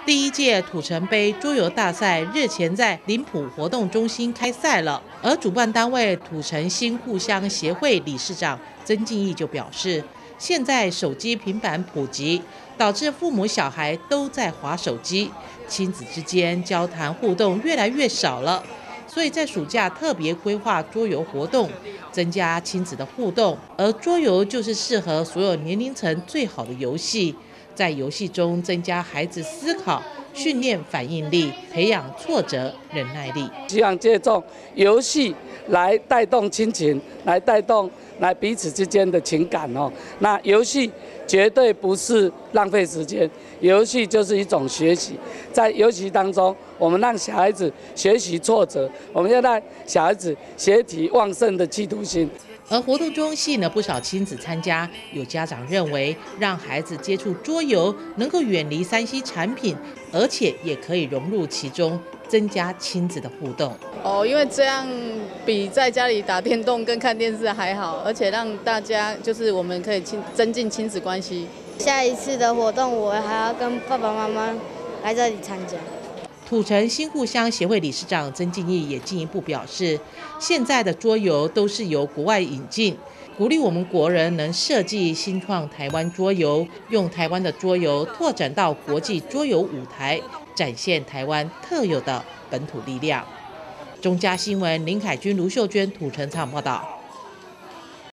第一届土城杯桌游大赛日前在林埔活动中心开赛了，而主办单位土城新互乡协会理事长曾敬义就表示，现在手机、平板普及，导致父母小孩都在滑手机，亲子之间交谈互动越来越少了，所以在暑假特别规划桌游活动，增加亲子的互动，而桌游就是适合所有年龄层最好的游戏。在游戏中增加孩子思考，训练反应力，培养挫折忍耐力。 希望借重游戏来带动亲情，来带动彼此之间的情感哦。那游戏绝对不是浪费时间，游戏就是一种学习。在游戏当中，我们让小孩子学习挫折，我们要让小孩子学习旺盛的企图心。 而活动中吸引了不少亲子参加，有家长认为让孩子接触桌游能够远离3C 产品，而且也可以融入其中，增加亲子的互动。 因为这样比在家里打电动跟看电视还好，而且让大家就是我们可以增进亲子关系。 下一次的活动我还要跟爸爸妈妈来这里参加。 土城新互乡协会理事长曾敬义也进一步表示，现在的桌游都是由国外引进，鼓励我们国人能设计新创台湾桌游，用台湾的桌游拓展到国际桌游舞台，展现台湾特有的本土力量。中嘉新闻林凯君、卢秀娟土城采访报道。